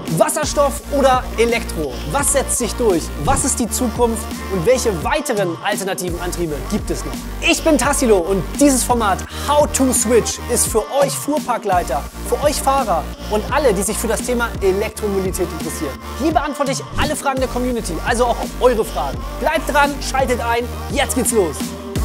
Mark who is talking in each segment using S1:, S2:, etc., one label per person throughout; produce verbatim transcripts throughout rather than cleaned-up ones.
S1: Wasserstoff oder Elektro? Was setzt sich durch? Was ist die Zukunft? Und welche weiteren alternativen Antriebe gibt es noch? Ich bin Tassilo und dieses Format How to Switch ist für euch Fuhrparkleiter, für euch Fahrer und alle, die sich für das Thema Elektromobilität interessieren. Hier beantworte ich alle Fragen der Community, also auch eure Fragen. Bleibt dran, schaltet ein, jetzt geht's los!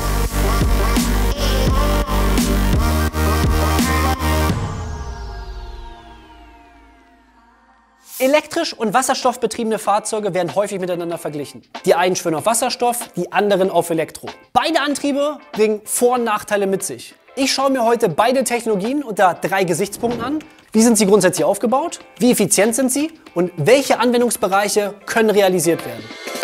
S1: Elektrisch und wasserstoffbetriebene Fahrzeuge werden häufig miteinander verglichen. Die einen schwören auf Wasserstoff, die anderen auf Elektro. Beide Antriebe bringen Vor- und Nachteile mit sich. Ich schaue mir heute beide Technologien unter drei Gesichtspunkten an. Wie sind sie grundsätzlich aufgebaut? Wie effizient sind sie? Und welche Anwendungsbereiche können realisiert werden?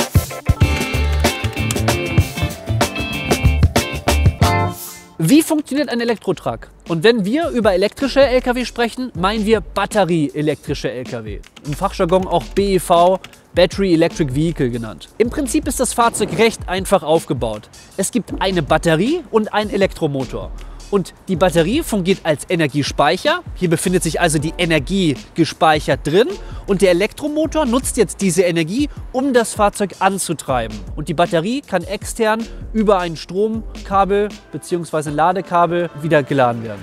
S1: Wie funktioniert ein Elektrotruck? Und wenn wir über elektrische L K W sprechen, meinen wir batterieelektrische L K W. Im Fachjargon auch B E V, Battery Electric Vehicle genannt. Im Prinzip ist das Fahrzeug recht einfach aufgebaut. Es gibt eine Batterie und einen Elektromotor. Und die Batterie fungiert als Energiespeicher. Hier befindet sich also die Energie gespeichert drin. Und der Elektromotor nutzt jetzt diese Energie, um das Fahrzeug anzutreiben. Und die Batterie kann extern über ein Stromkabel bzw. Ladekabel wieder geladen werden.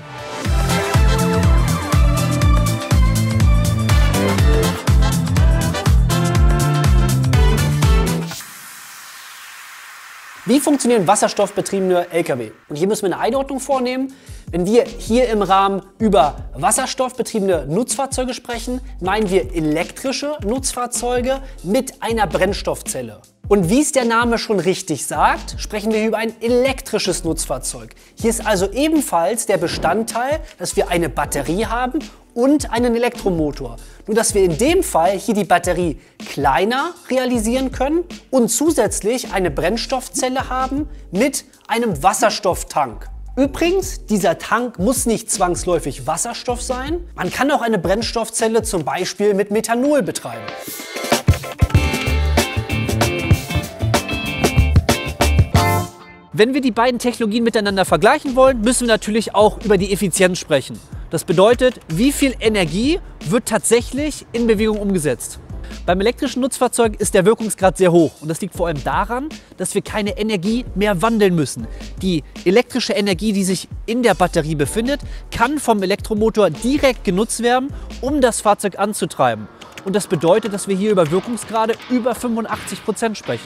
S1: Wie funktionieren wasserstoffbetriebene L K W? Und hier müssen wir eine Einordnung vornehmen. Wenn wir hier im Rahmen über wasserstoffbetriebene Nutzfahrzeuge sprechen, meinen wir elektrische Nutzfahrzeuge mit einer Brennstoffzelle. Und wie es der Name schon richtig sagt, sprechen wir über ein elektrisches Nutzfahrzeug. Hier ist also ebenfalls der Bestandteil, dass wir eine Batterie haben und einen Elektromotor. Nur dass wir in dem Fall hier die Batterie kleiner realisieren können und zusätzlich eine Brennstoffzelle haben mit einem Wasserstofftank. Übrigens, dieser Tank muss nicht zwangsläufig Wasserstoff sein. Man kann auch eine Brennstoffzelle zum Beispiel mit Methanol betreiben. Wenn wir die beiden Technologien miteinander vergleichen wollen, müssen wir natürlich auch über die Effizienz sprechen. Das bedeutet, wie viel Energie wird tatsächlich in Bewegung umgesetzt. Beim elektrischen Nutzfahrzeug ist der Wirkungsgrad sehr hoch und das liegt vor allem daran, dass wir keine Energie mehr wandeln müssen. Die elektrische Energie, die sich in der Batterie befindet, kann vom Elektromotor direkt genutzt werden, um das Fahrzeug anzutreiben. Und das bedeutet, dass wir hier über Wirkungsgrade über fünfundachtzig Prozent sprechen.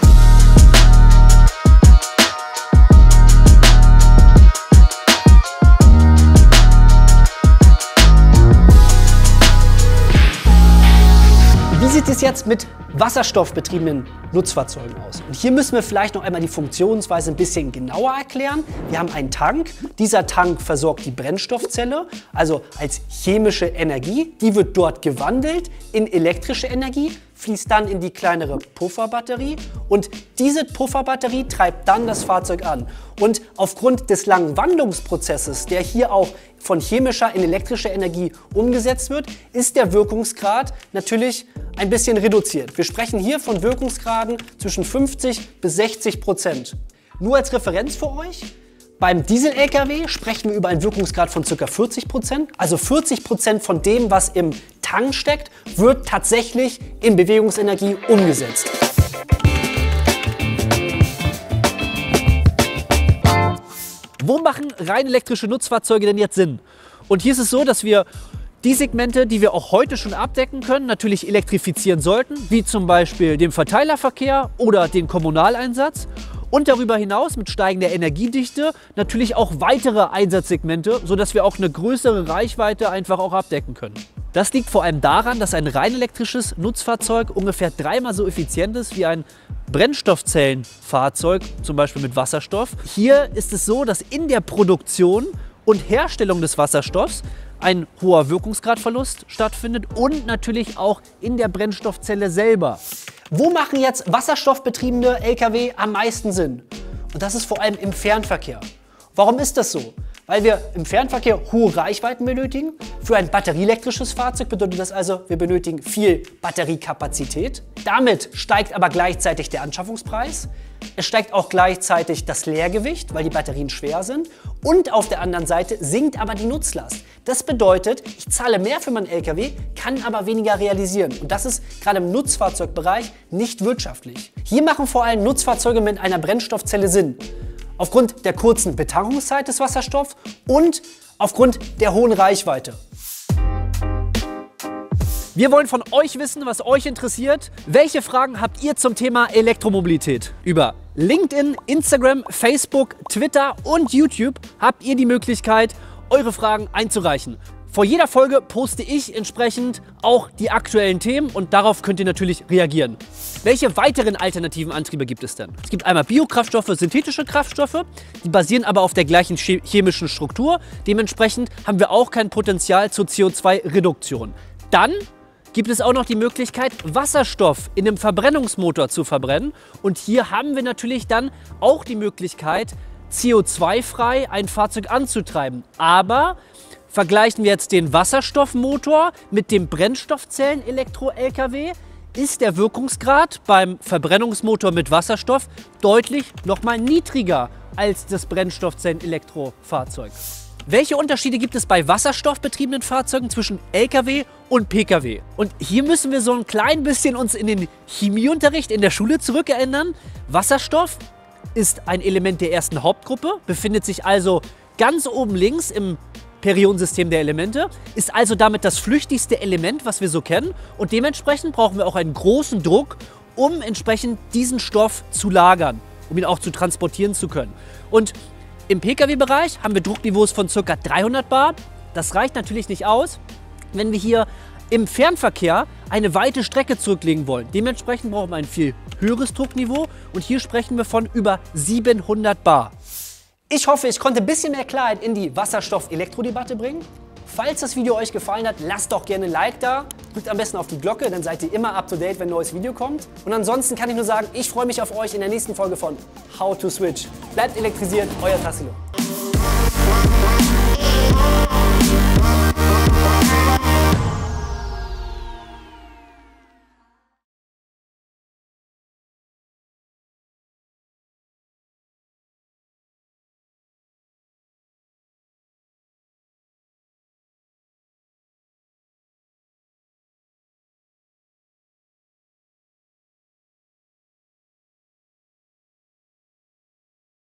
S1: Wie sieht es jetzt mit wasserstoffbetriebenen Nutzfahrzeugen aus? Und hier müssen wir vielleicht noch einmal die Funktionsweise ein bisschen genauer erklären. Wir haben einen Tank. Dieser Tank versorgt die Brennstoffzelle, also als chemische Energie. Die wird dort gewandelt in elektrische Energie, fließt dann in die kleinere Pufferbatterie und diese Pufferbatterie treibt dann das Fahrzeug an. Und aufgrund des langen Wandlungsprozesses, der hier auch von chemischer in elektrische Energie umgesetzt wird, ist der Wirkungsgrad natürlich ein bisschen reduziert. Wir sprechen hier von Wirkungsgraden zwischen fünfzig bis sechzig Prozent. Nur als Referenz für euch: Beim Diesel-L K W sprechen wir über einen Wirkungsgrad von ca. vierzig Prozent. Also vierzig Prozent von dem, was im Tank steckt, wird tatsächlich in Bewegungsenergie umgesetzt. Wo machen rein elektrische Nutzfahrzeuge denn jetzt Sinn? Und hier ist es so, dass wir die Segmente, die wir auch heute schon abdecken können, natürlich elektrifizieren sollten, wie zum Beispiel den Verteilerverkehr oder den Kommunaleinsatz. Und darüber hinaus mit steigender Energiedichte natürlich auch weitere Einsatzsegmente, sodass wir auch eine größere Reichweite einfach auch abdecken können. Das liegt vor allem daran, dass ein rein elektrisches Nutzfahrzeug ungefähr dreimal so effizient ist wie ein Brennstoffzellenfahrzeug, zum Beispiel mit Wasserstoff. Hier ist es so, dass in der Produktion und Herstellung des Wasserstoffs ein hoher Wirkungsgradverlust stattfindet und natürlich auch in der Brennstoffzelle selber. Wo machen jetzt wasserstoffbetriebene L K W am meisten Sinn? Und das ist vor allem im Fernverkehr. Warum ist das so? weil wir im Fernverkehr hohe Reichweiten benötigen. Für ein batterieelektrisches Fahrzeug bedeutet das also, wir benötigen viel Batteriekapazität. Damit steigt aber gleichzeitig der Anschaffungspreis. Es steigt auch gleichzeitig das Leergewicht, weil die Batterien schwer sind. Und auf der anderen Seite sinkt aber die Nutzlast. Das bedeutet, ich zahle mehr für meinen L K W, kann aber weniger realisieren. Und das ist gerade im Nutzfahrzeugbereich nicht wirtschaftlich. Hier machen vor allem Nutzfahrzeuge mit einer Brennstoffzelle Sinn. Aufgrund der kurzen Betankungszeit des Wasserstoffs und aufgrund der hohen Reichweite. Wir wollen von euch wissen, was euch interessiert. Welche Fragen habt ihr zum Thema Elektromobilität? Über LinkedIn, Instagram, Facebook, Twitter und YouTube habt ihr die Möglichkeit, eure Fragen einzureichen. Vor jeder Folge poste ich entsprechend auch die aktuellen Themen und darauf könnt ihr natürlich reagieren. Welche weiteren alternativen Antriebe gibt es denn? Es gibt einmal Biokraftstoffe, synthetische Kraftstoffe, die basieren aber auf der gleichen chemischen Struktur. Dementsprechend haben wir auch kein Potenzial zur C O zwei Reduktion. Dann gibt es auch noch die Möglichkeit, Wasserstoff in einem Verbrennungsmotor zu verbrennen. Und hier haben wir natürlich dann auch die Möglichkeit, C O zwei frei ein Fahrzeug anzutreiben. Aber vergleichen wir jetzt den Wasserstoffmotor mit dem Brennstoffzellen-Elektro-L K W, ist der Wirkungsgrad beim Verbrennungsmotor mit Wasserstoff deutlich noch mal niedriger als das Brennstoffzellen-Elektrofahrzeug. Welche Unterschiede gibt es bei wasserstoffbetriebenen Fahrzeugen zwischen L K W und P K W? Und hier müssen wir so ein klein bisschen uns in den Chemieunterricht in der Schule zurückerinnern. Wasserstoff ist ein Element der ersten Hauptgruppe, befindet sich also ganz oben links im Periodensystem der Elemente, ist also damit das flüchtigste Element, was wir so kennen. Und dementsprechend brauchen wir auch einen großen Druck, um entsprechend diesen Stoff zu lagern, um ihn auch zu transportieren zu können. Und im P K W-Bereich haben wir Druckniveaus von ca. dreihundert bar. Das reicht natürlich nicht aus, wenn wir hier im Fernverkehr eine weite Strecke zurücklegen wollen. Dementsprechend brauchen wir ein viel höheres Druckniveau und hier sprechen wir von über siebenhundert bar. Ich hoffe, ich konnte ein bisschen mehr Klarheit in die Wasserstoff-Elektro-Debatte bringen. Falls das Video euch gefallen hat, lasst doch gerne ein Like da. Drückt am besten auf die Glocke, dann seid ihr immer up to date, wenn ein neues Video kommt. Und ansonsten kann ich nur sagen, ich freue mich auf euch in der nächsten Folge von How to Switch. Bleibt elektrisiert, euer Tassilo.